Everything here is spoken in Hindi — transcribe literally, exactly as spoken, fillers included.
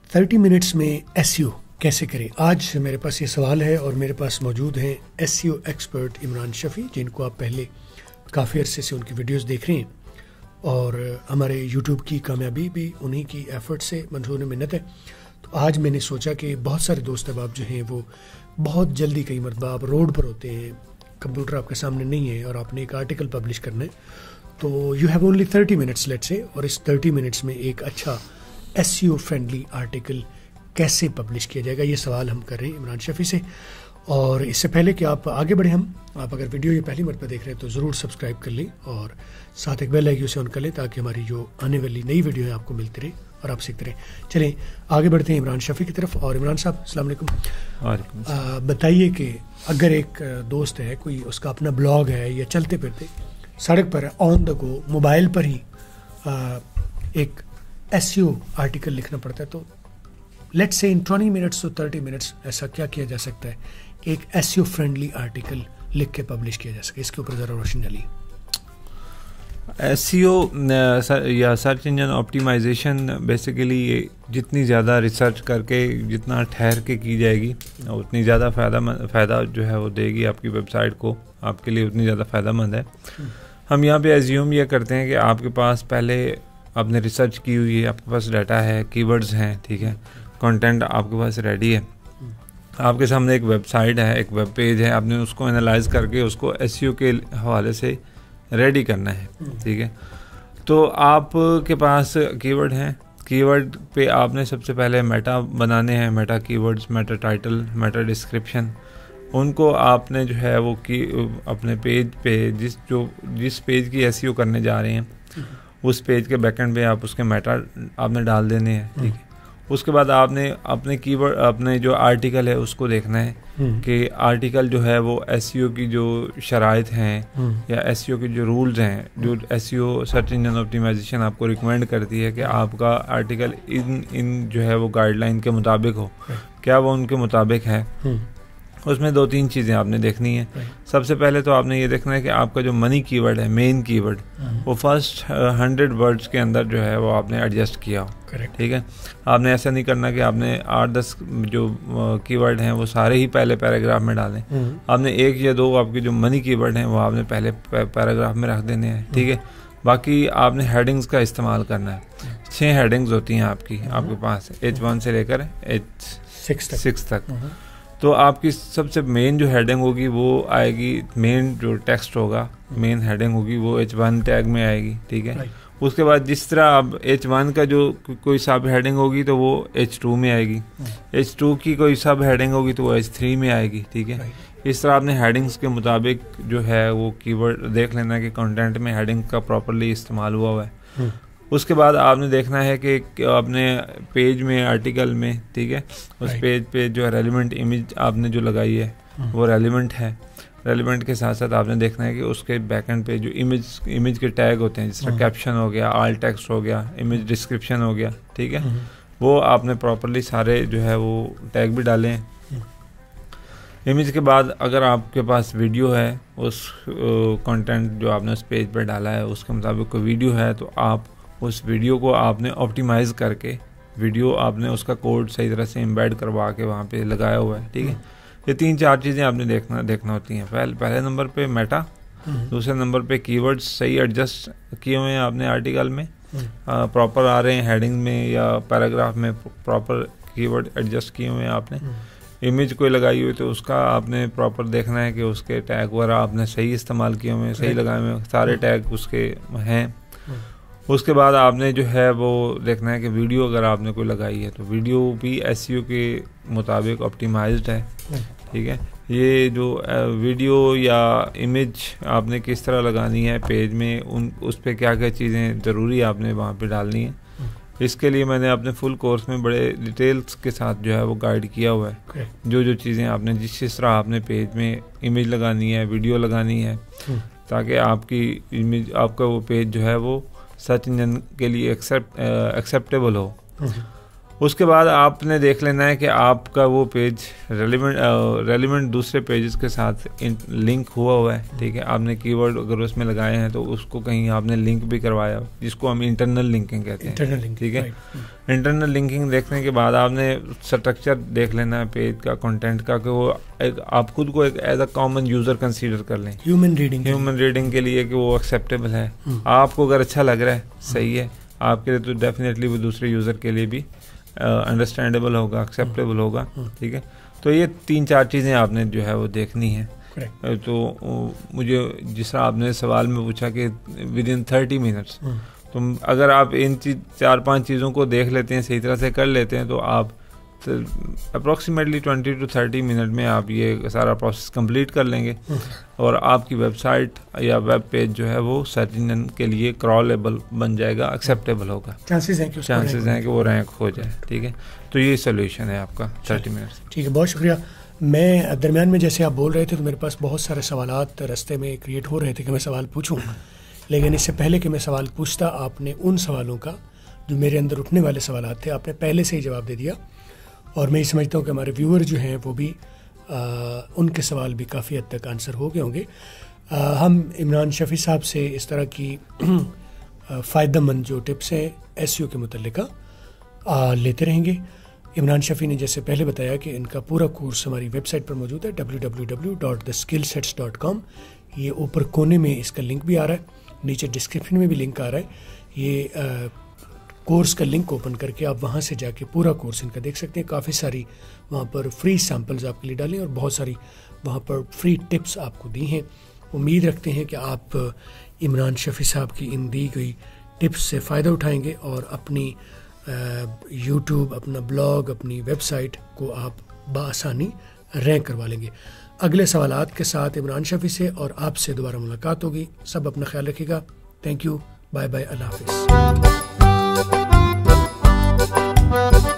थर्टी मिनट्स में एसईओ कैसे करें, आज मेरे पास ये सवाल है और मेरे पास मौजूद हैं एसईओ एक्सपर्ट इमरान शफी, जिनको आप पहले काफ़ी अरसे से उनकी वीडियोस देख रहे हैं और हमारे यूट्यूब की कामयाबी भी उन्हीं की एफर्ट से मंजूर मिन्नत है। तो आज मैंने सोचा कि बहुत सारे दोस्त अहबाब जो हैं वो बहुत जल्दी, कई मरतबा आप रोड पर होते हैं, कंप्यूटर आपके सामने नहीं है और आपने एक आर्टिकल पब्लिश करना है, तो you have only thirty minutes let's say, और इस थर्टी मिनट्स में एक अच्छा एसईओ फ्रेंडली आर्टिकल कैसे पब्लिश किया जाएगा, ये सवाल हम कर रहे हैं इमरान शफी से। और इससे पहले कि आप आगे बढ़े, हम आप अगर वीडियो ये पहली मरतबा देख रहे हैं तो ज़रूर सब्सक्राइब कर लें और साथ एक बेल आइकन उसे ऑन कर लें ताकि हमारी जो आने वाली नई वीडियो है आपको मिलती रहे और आप सीखते रहें। चलें आगे बढ़ते हैं इमरान शफी की तरफ। और इमरान साहब अस्सलाम वालेकुम, बताइए कि अगर एक दोस्त है, कोई उसका अपना ब्लॉग है या चलते फिरते सड़क पर ऑन द गो मोबाइल पर ही आ, एक एसईओ आर्टिकल लिखना पड़ता है, तो let's say in twenty minutes to thirty minutes ऐसा क्या किया जा सकता है कि एक एसईओ फ्रेंडली आर्टिकल लिख के पब्लिश किया जा सके, इसके ऊपर ज़रा रोशनी डालिए। एसईओ या सर्च इंजन ऑप्टिमाइजेशन बेसिकली जितनी ज़्यादा रिसर्च करके, जितना ठहर के की जाएगी उतनी ज़्यादा फ़ायदा फ़ायदा जो है वो देगी आपकी वेबसाइट को, आपके लिए उतनी ज़्यादा फ़ायदेमंद है। हम यहाँ पे एज्यूम ये करते हैं कि आपके पास पहले आपने रिसर्च की हुई है, आपके पास डाटा है, कीवर्ड्स हैं, ठीक है, कंटेंट आपके पास रेडी है, आपके सामने एक वेबसाइट है, एक वेब पेज है, आपने उसको एनालाइज करके उसको एसईओ के हवाले से रेडी करना है, ठीक है। तो आपके पास कीवर्ड हैं, कीवर्ड पे आपने सबसे पहले मेटा बनाने हैं, meta keywords, meta title, meta description, उनको आपने जो है वो की अपने पेज पे जिस जो जिस पेज की एसईओ करने जा रहे हैं उस पेज के बैकएंड पे आप उसके मेटा आपने डाल देने हैं, ठीक है। उसके बाद आपने अपने कीवर्ड, अपने जो आर्टिकल है उसको देखना है कि आर्टिकल जो है वो एसईओ की जो शराइत हैं या एसईओ के जो रूल्स हैं, जो एसईओ सर्च इंजन ऑप्टिमाइजेशन आपको रिकमेंड करती है कि आपका आर्टिकल इन इन जो है वो गाइडलाइन के मुताबिक हो, क्या वो उनके मुताबिक है। उसमें दो तीन चीज़ें आपने देखनी है। सबसे पहले तो आपने ये देखना है कि आपका जो मनी कीवर्ड है, मेन कीवर्ड, वो फर्स्ट हंड्रेड वर्ड्स के अंदर जो है वो आपने एडजस्ट किया हो, ठीक है। आपने ऐसा नहीं करना कि आपने आठ दस जो कीवर्ड हैं वो सारे ही पहले पैराग्राफ में डालें। आपने एक या दो आपके जो मनी कीवर्ड हैं वो आपने पहले पैराग्राफ में रख देने हैं, ठीक है। बाकी आपने हेडिंग्स का इस्तेमाल करना है। छः हेडिंग्स होती हैं आपकी आपके पास, एच वन से लेकर एच सिक्स तक। तो आपकी सबसे मेन जो हेडिंग होगी वो आएगी, मेन जो टेक्स्ट होगा, मेन हेडिंग होगी वो एच वन टैग में आएगी, ठीक है। उसके बाद जिस तरह आप एच वन का जो कोई सब हेडिंग होगी तो वो एच टू में आएगी, एच टू की कोई सब हेडिंग होगी तो वो एच थ्री में आएगी, ठीक है। इस तरह आपने हेडिंग्स के मुताबिक जो है वो कीवर्ड देख लेना कि कंटेंट में हेडिंग का प्रॉपर्ली इस्तेमाल हुआ हुआ है। उसके बाद आपने देखना है कि आपने पेज में, आर्टिकल में, ठीक है, उस पेज पे जो रेलिवेंट इमेज आपने जो लगाई है वो रेलिवेंट है। रेलिवेंट के साथ साथ आपने देखना है कि उसके बैकएंड पे जो इमेज इमेज के टैग होते हैं, जिस तरह कैप्शन हो गया, आल टेक्स्ट हो गया, इमेज डिस्क्रिप्शन हो गया, ठीक है, वो आपने प्रॉपर्ली सारे जो है वो टैग भी डाले हैं। इमेज के बाद अगर आपके पास वीडियो है, उस कंटेंट जो आपने उस पेज पे डाला है उसके मुताबिक कोई वीडियो है तो आप उस वीडियो को आपने ऑप्टिमाइज़ करके, वीडियो आपने उसका कोड सही तरह से एम्बेड करवा के वहाँ पे लगाया हुआ है, ठीक है। ये तीन चार चीज़ें आपने देखना देखना होती हैं। पहले पहले नंबर पे मेटा, दूसरे नंबर पे कीवर्ड्स सही एडजस्ट किए हुए हैं आपने आर्टिकल में, प्रॉपर आ रहे हैं हेडिंग में या पैराग्राफ में, प्रॉपर कीवर्ड एडजस्ट किए हुए हैं आपने। इमेज कोई लगाई हुई तो उसका आपने प्रॉपर देखना है कि उसके टैग वगैरह आपने सही इस्तेमाल किए हुए हैं, सही लगाए हुए हैं, सारे टैग उसके हैं। उसके बाद आपने जो है वो देखना है कि वीडियो अगर आपने कोई लगाई है तो वीडियो भी एसईओ के मुताबिक ऑप्टिमाइज्ड है, ठीक है। ये जो वीडियो या इमेज आपने किस तरह लगानी है पेज में, उन उस पर क्या क्या चीज़ें ज़रूरी आपने वहाँ पे डालनी है, इसके लिए मैंने अपने फुल कोर्स में बड़े डिटेल्स के साथ जो है वो गाइड किया हुआ है। जो जो चीज़ें आपने जिस जिस तरह आपने पेज में इमेज लगानी है, वीडियो लगानी है, ताकि आपकी इमेज, आपका वो पेज जो है वो सर्च इंजन के लिए एक्सेप्ट एक्सेप्टेबल हो। उसके बाद आपने देख लेना है कि आपका वो पेज रेलिवेंट रेलिवेंट दूसरे पेजेस के साथ लिंक हुआ हुआ है, ठीक है। आपने कीवर्ड अगर उसमें लगाए हैं तो उसको कहीं आपने लिंक भी करवाया, जिसको हम इंटरनल लिंकिंग कहते हैं, ठीक है। इंटरनल लिंकिंग देखने के बाद आपने स्ट्रक्चर देख लेना है पेज का, कंटेंट का, कि वो एक आप खुद को एक as a common user consider कर लें, ह्यूमन रीडिंग ह्यूमन रीडिंग के लिए, कि वो एक्सेप्टेबल है। आपको अगर अच्छा लग रहा है, सही है आपके लिए, तो डेफिनेटली वो दूसरे यूज़र के लिए भी अंडरस्टैंडेबल uh, होगा, एक्सेप्टेबल होगा, ठीक है। तो ये तीन चार चीज़ें आपने जो है वो देखनी है। uh, तो uh, मुझे जिस तरह आपने सवाल में पूछा कि विद इन थर्टी मिनट्स, तो अगर आप इन चीज चार पांच चीज़ों को देख लेते हैं, सही तरह से कर लेते हैं, तो आप approximately twenty to thirty minute में आप ये सारा प्रोसेस कंप्लीट कर लेंगे और आपकी वेबसाइट या वेब पेज जो है वो सर्च इंजन के लिए क्रॉलेबल बन जाएगा, एक्सेप्टेबल होगा, चांसेस हैं कि चांसेस हैं कि वो रैंक हो जाए, ठीक है। तो ये सोल्यूशन है आपका थर्टी मिनट्स। ठीक है, बहुत शुक्रिया। मैं दरमियान में जैसे आप बोल रहे थे तो मेरे पास बहुत सारे सवालात रास्ते में क्रिएट हो रहे थे कि मैं सवाल पूछूं, लेकिन इससे पहले कि मैं सवाल पूछता, आपने उन सवालों का जो मेरे अंदर उठने वाले सवालात थे आपने पहले से ही जवाब दे दिया, और मैं ये समझता हूँ कि हमारे व्यूअर जो हैं वो भी आ, उनके सवाल भी काफ़ी हद तक आंसर हो गए होंगे। आ, हम इमरान शफ़ी साहब से इस तरह की फ़ायदेमंद जो टिप्स हैं एसईओ के मुतल्लिका लेते रहेंगे। इमरान शफ़ी ने जैसे पहले बताया कि इनका पूरा कोर्स हमारी वेबसाइट पर मौजूद है W W W dot the skill sets dot com. ये ऊपर कोने में इसका लिंक भी आ रहा है, नीचे डिस्क्रिप्शन में भी लिंक आ रहा है। ये आ, कोर्स का लिंक ओपन करके आप वहाँ से जाके पूरा कोर्स इनका देख सकते हैं। काफ़ी सारी वहाँ पर फ्री सैम्पल्स आपके लिए डालें और बहुत सारी वहाँ पर फ्री टिप्स आपको दी हैं। उम्मीद रखते हैं कि आप इमरान शफ़ी साहब की इन दी गई टिप्स से फ़ायदा उठाएंगे और अपनी यूट्यूब, अपना ब्लॉग, अपनी वेबसाइट को आप बआसानी रैंक करवा लेंगे। अगले सवालात के साथ इमरान शफ़ी से और आपसे दोबारा मुलाकात होगी। सब अपना ख्याल रखिएगा। थैंक यू, बाय बाय, अल्लाह हाफ़िज़।